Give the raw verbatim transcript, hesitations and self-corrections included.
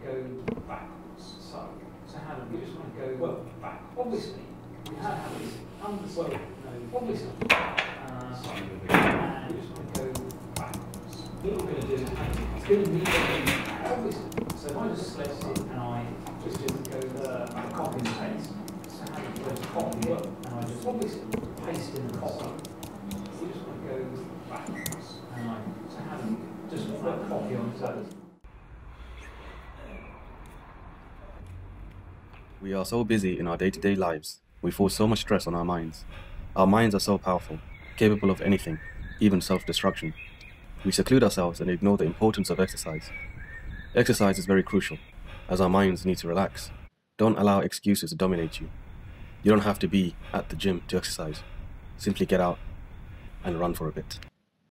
to go backwards. So, so how do we just want to go well, back? Obviously, we have this understood. No, obviously, uh, and we just want to go backwards. What we're going to do is it's going to need obviously. So if I just select it and I just just go the copy and paste. So how do I just copy it and I just obviously paste in the copy. We just want to go backwards and I so how do we just want that copy on those. We are so busy in our day-to-day lives, we force so much stress on our minds. Our minds are so powerful, capable of anything, even self-destruction. We seclude ourselves and ignore the importance of exercise. Exercise is very crucial, as our minds need to relax. Don't allow excuses to dominate you. You don't have to be at the gym to exercise. Simply get out and run for a bit.